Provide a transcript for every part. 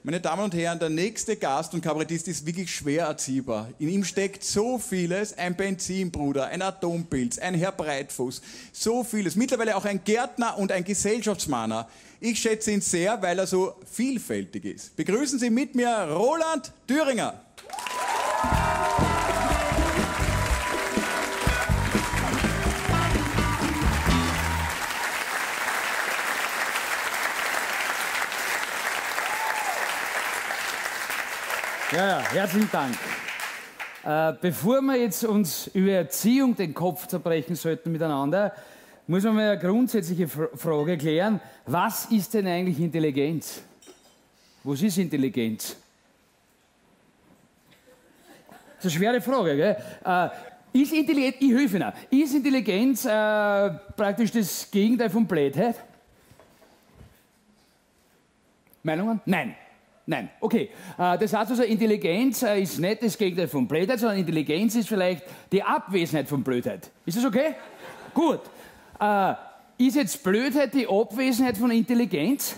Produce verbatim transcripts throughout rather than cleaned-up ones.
Meine Damen und Herren, der nächste Gast und Kabarettist ist wirklich schwer erziehbar. In ihm steckt so vieles, ein Benzinbruder, ein Atompilz, ein Herr Breitfuß, so vieles. Mittlerweile auch ein Gärtner und ein Gesellschaftsmahner. Ich schätze ihn sehr, weil er so vielfältig ist. Begrüßen Sie mit mir Roland Thüringer. Ja, ja, herzlichen Dank. Äh, bevor wir jetzt uns über Erziehung den Kopf zerbrechen sollten miteinander, muss man mal eine grundsätzliche Frage klären. Was ist denn eigentlich Intelligenz? Was ist Intelligenz? Das ist eine schwere Frage, gell? Äh, ist Intelligenz, ich helfe Ihnen, ist Intelligenz äh, praktisch das Gegenteil von Blödheit? Meinungen? Nein. Nein, okay. Das heißt also, Intelligenz ist nicht das Gegenteil von Blödheit, sondern Intelligenz ist vielleicht die Abwesenheit von Blödheit. Ist das okay? Gut. Äh, ist jetzt Blödheit die Abwesenheit von Intelligenz?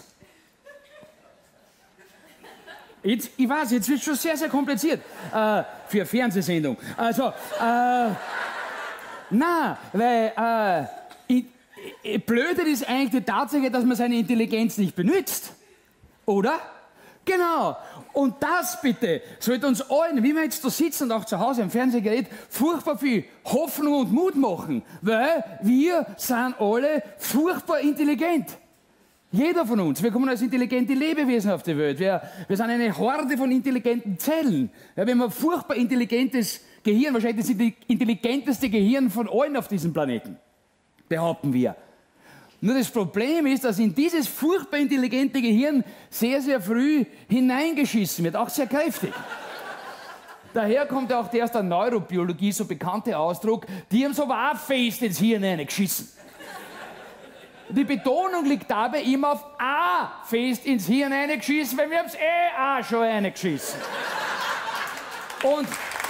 Jetzt, ich weiß, jetzt wird es schon sehr, sehr kompliziert äh, für eine Fernsehsendung. Also, äh, nein, weil äh, Blödheit ist eigentlich die Tatsache, dass man seine Intelligenz nicht benutzt. Oder? Genau. Und das bitte sollte uns allen, wie wir jetzt da sitzen und auch zu Hause am Fernsehgerät, furchtbar viel Hoffnung und Mut machen. Weil wir sind alle furchtbar intelligent. Jeder von uns. Wir kommen als intelligente Lebewesen auf die Welt. Wir, wir sind eine Horde von intelligenten Zellen. Ja, wir haben ein furchtbar intelligentes Gehirn. Wahrscheinlich das intelligenteste Gehirn von allen auf diesem Planeten. Behaupten wir. Nur das Problem ist, dass in dieses furchtbar intelligente Gehirn sehr, sehr früh hineingeschissen wird, auch sehr kräftig. Daher kommt auch der aus der Neurobiologie so bekannte Ausdruck, die haben so aber auch fest ins Hirn hineingeschissen. Die Betonung liegt dabei immer auf A fest ins Hirn hineingeschissen, weil wir haben es eh auch schon hineingeschissen. Und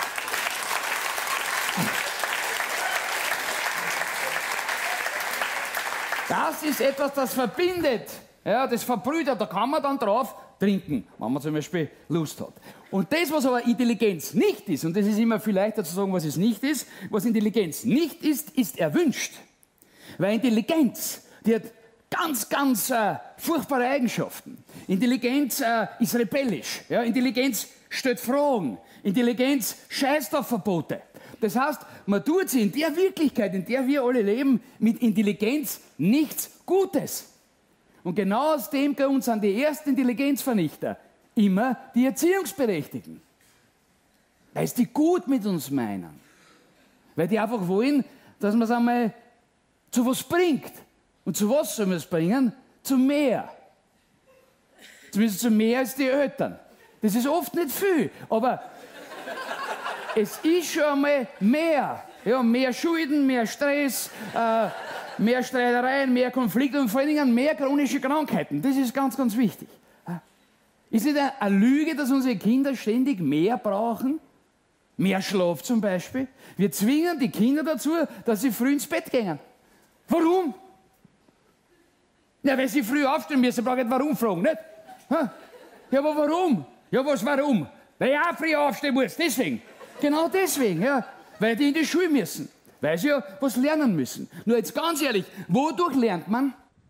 das ist etwas, das verbindet, ja, das verbrüdert, da kann man dann drauf trinken, wenn man zum Beispiel Lust hat. Und das, was aber Intelligenz nicht ist, und das ist immer viel leichter zu sagen, was es nicht ist, was Intelligenz nicht ist, ist erwünscht. Weil Intelligenz, die hat ganz, ganz äh, furchtbare Eigenschaften. Intelligenz äh, ist rebellisch, ja, Intelligenz stellt Fragen, Intelligenz scheißt auf Verbote. Das heißt, man tut sie in der Wirklichkeit, in der wir alle leben, mit Intelligenz nichts Gutes. Und genau aus dem Grund sind die ersten Intelligenzvernichter immer die Erziehungsberechtigten. Weil die gut mit uns meinen. Weil die einfach wollen, dass man es einmal zu was bringt. Und zu was soll man es bringen? Zu mehr. Zumindest zu mehr als die Eltern. Das ist oft nicht viel, aber es ist schon einmal mehr. Ja, mehr Schulden, mehr Stress, äh, mehr Streitereien, mehr Konflikte und vor allen Dingen mehr chronische Krankheiten. Das ist ganz, ganz wichtig. Ist nicht eine Lüge, dass unsere Kinder ständig mehr brauchen? Mehr Schlaf zum Beispiel. Wir zwingen die Kinder dazu, dass sie früh ins Bett gehen. Warum? Ja, weil sie früh aufstehen müssen, brauche ich nicht warum fragen, nicht? Ja, aber warum? Ja, was warum? Weil ich auch früh aufstehen muss, deswegen. Genau deswegen, ja. Weil die in die Schule müssen. Weil sie ja was lernen müssen. Nur jetzt ganz ehrlich, wodurch lernt man?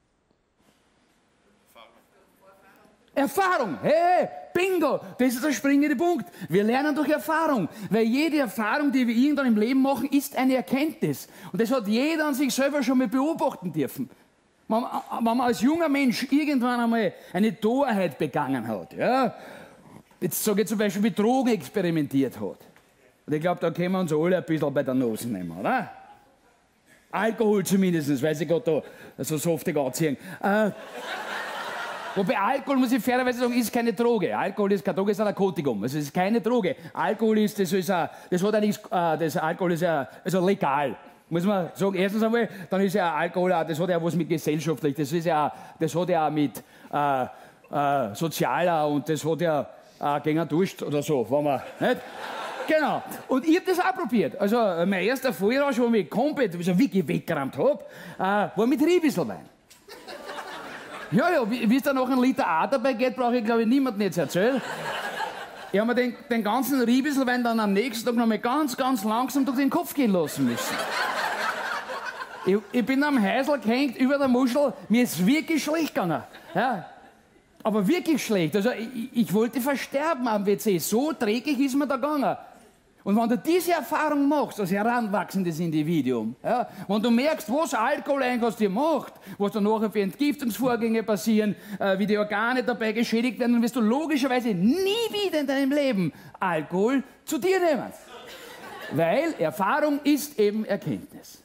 Erfahrung. Erfahrung. Hey, bingo. Das ist der springende Punkt. Wir lernen durch Erfahrung. Weil jede Erfahrung, die wir irgendwann im Leben machen, ist eine Erkenntnis. Und das hat jeder an sich selber schon mal beobachten dürfen. Wenn man, wenn man als junger Mensch irgendwann einmal eine Torheit begangen hat, ja, jetzt sage ich zum Beispiel mit Drogen experimentiert hat. Und ich glaube, da können wir uns alle ein bisschen bei der Nase nehmen, oder? Alkohol zumindest, weil sie gerade da so softig anziehen. Äh, wobei Alkohol, muss ich fairerweise sagen, ist keine Droge. Alkohol ist keine Droge, ist ein Narkotikum. Also es ist keine Droge. Alkohol ist, das ist ein, das hat eigentlich, äh, das Alkohol ist ja also legal. Muss man sagen, erstens einmal, dann ist ja Alkohol, das hat ja was mit gesellschaftlich, das ist ja, das hat ja mit äh, äh, sozialer und das hat ja äh, gegen Durst oder so, wenn man, nicht? Genau. Und ich habe das auch probiert. Also mein erster Vollrausch, wo ich komplett so wirklich weggerammt habe, äh, war mit Riebisselwein. Ja, ja, wie es da noch ein Liter A dabei geht, brauche ich, glaube ich, niemandem jetzt erzählen. Ich habe mir den, den ganzen Riebisselwein dann am nächsten Tag noch mal ganz, ganz langsam durch den Kopf gehen lassen müssen. Ich, ich bin am Häusl gehängt, über der Muschel, mir ist wirklich schlecht gegangen. Ja, aber wirklich schlecht. Also ich, ich wollte versterben am W C, so dreckig ist mir da gegangen. Und wenn du diese Erfahrung machst, als heranwachsendes Individuum, ja, wenn du merkst, was Alkohol eigentlich aus dir macht, was da nachher für Entgiftungsvorgänge passieren, äh, wie die Organe dabei geschädigt werden, dann wirst du logischerweise nie wieder in deinem Leben Alkohol zu dir nehmen. Weil Erfahrung ist eben Erkenntnis.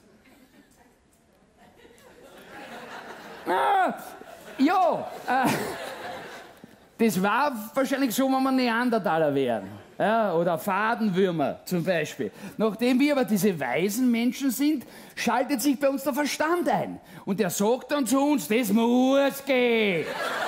Ah, ja, äh, das war wahrscheinlich so, wenn wir Neandertaler wären. Ja, oder Fadenwürmer zum Beispiel. Nachdem wir aber diese weisen Menschen sind, schaltet sich bei uns der Verstand ein. Und der sagt dann zu uns, das muss gehen.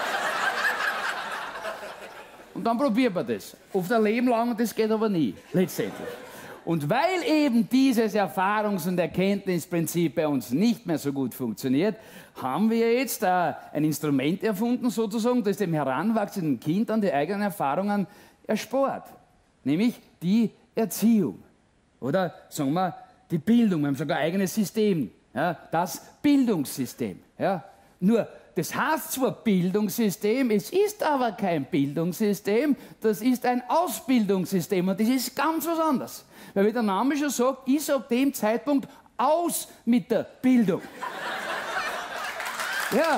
Und dann probiert man das. Oft ein Leben lang, und das geht aber nie, letztendlich. Und weil eben dieses Erfahrungs- und Erkenntnisprinzip bei uns nicht mehr so gut funktioniert, haben wir jetzt äh, ein Instrument erfunden, sozusagen, das dem heranwachsenden Kind dann die eigenen Erfahrungen erspart. Nämlich die Erziehung. Oder sagen wir die Bildung. Wir haben sogar ein eigenes System. Ja, das Bildungssystem. Ja. Nur, das heißt zwar Bildungssystem, es ist aber kein Bildungssystem, das ist ein Ausbildungssystem. Und das ist ganz was anderes. Weil, wie der Name schon sagt, ist ab dem Zeitpunkt aus mit der Bildung. Ja.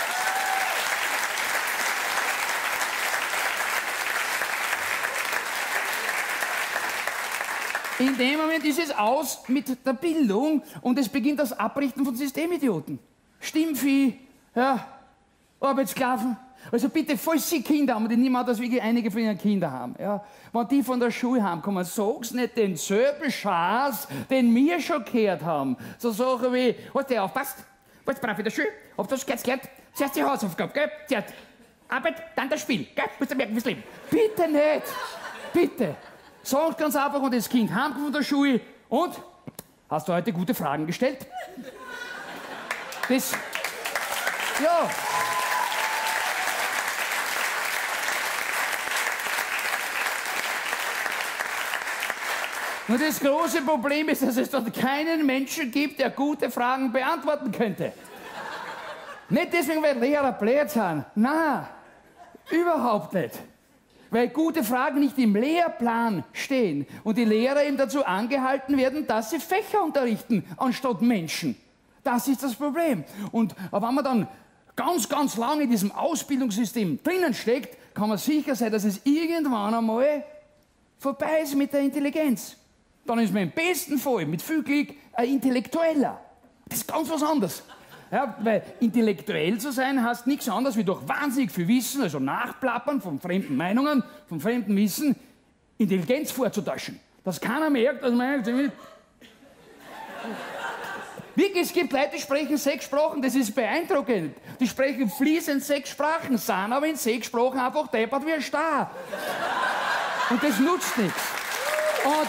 In dem Moment ist es aus mit der Bildung und es beginnt das Abrichten von Systemidioten. Stimmvieh, ja, Arbeitssklaven. Also bitte, falls Sie Kinder haben, und ich nehme an, dass wirklich einige von Ihnen Kinder haben, ja, wenn die von der Schule heimkommen, sag's nicht den selben Schatz, den wir schon gehört haben. So Sachen wie, hast du aufpasst, was brav in der Schule, hab das jetzt gelernt, zuerst die Hausaufgabe, gell, zuerst Arbeit, dann das Spiel, gell, musst du merken fürs Leben. Bitte nicht, bitte. Sagt ganz einfach, und das Kind heimkommt von der Schule und, hast du heute gute Fragen gestellt? Das, ja. Und das große Problem ist, dass es dort keinen Menschen gibt, der gute Fragen beantworten könnte. Nicht deswegen, weil Lehrer blöd sind. Nein, überhaupt nicht. Weil gute Fragen nicht im Lehrplan stehen und die Lehrer eben dazu angehalten werden, dass sie Fächer unterrichten, anstatt Menschen. Das ist das Problem. Und wenn man dann ganz, ganz lange in diesem Ausbildungssystem drinnen steckt, kann man sicher sein, dass es irgendwann einmal vorbei ist mit der Intelligenz. Dann ist man im besten Fall, mit viel Glück, ein Intellektueller. Das ist ganz was anderes. Ja, weil intellektuell zu sein heißt nichts anderes, wie durch wahnsinnig viel Wissen, also Nachplappern von fremden Meinungen, von fremdem Wissen, Intelligenz vorzutäuschen. Dass keiner merkt, dass man... Wirklich, es gibt Leute, die sprechen sechs Sprachen, das ist beeindruckend. Die sprechen fließend sechs Sprachen, sind aber in sechs Sprachen einfach deppert wie ein Star. Und das nutzt nichts. Und...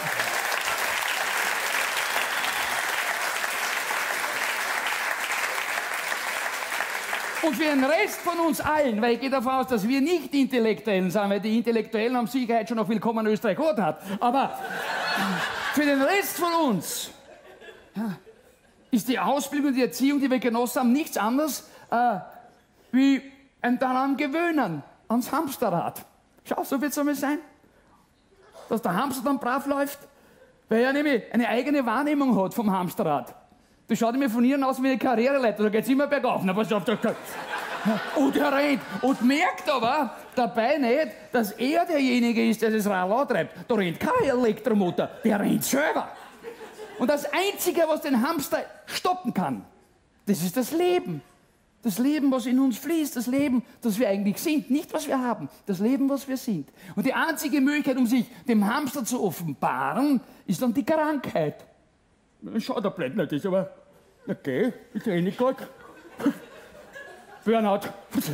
Und für den Rest von uns allen, weil ich gehe davon aus, dass wir nicht Intellektuellen sind, weil die Intellektuellen haben Sicherheit schon noch willkommen in Österreich gehört hat. Aber für den Rest von uns ja, ist die Ausbildung und die Erziehung, die wir genossen haben, nichts anderes äh, wie ein daran gewöhnen, ans Hamsterrad. Schau, so wird es einmal sein. Dass der Hamster dann brav läuft, weil er nämlich eine eigene Wahrnehmung hat vom Hamsterrad. Das schaut mir von hier aus wie eine Karriereleiter, da geht's immer bergauf. Na, was auf der Und er rennt und merkt aber dabei nicht, dass er derjenige ist, der das Rad antreibt. Da rennt kein Elektromotor, der rennt selber. Und das Einzige, was den Hamster stoppen kann, das ist das Leben. Das Leben, was in uns fließt, das Leben, das wir eigentlich sind, nicht was wir haben, das Leben, was wir sind. Und die einzige Möglichkeit, um sich dem Hamster zu offenbaren, ist dann die Krankheit. Schau, der blöd nicht ist, aber okay, ist eh nicht gut. Burnout,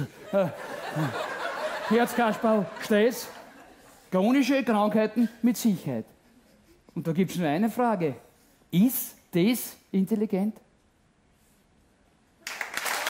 Herzkasperl, Stress, chronische Krankheiten mit Sicherheit. Und da gibt es nur eine Frage. Ist das intelligent?